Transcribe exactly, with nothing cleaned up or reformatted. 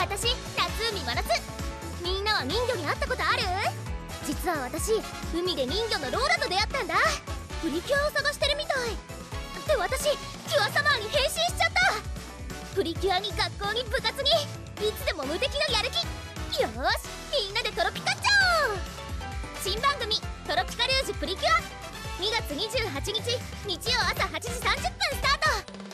私、夏海まなつ。みんなは人魚に会ったことある？実は私、海で人魚のローラと出会ったんだ。プリキュアを探してるみたい。で、私、キュアサマーに変身しちゃった。プリキュアに学校に部活に、いつでも無敵のやる気。よーし、みんなでトロピカっちゃおう。新番組「トロピカルージュプリキュア」にがつにじゅうはちにち日曜朝はちじさんじゅっぷんスタート。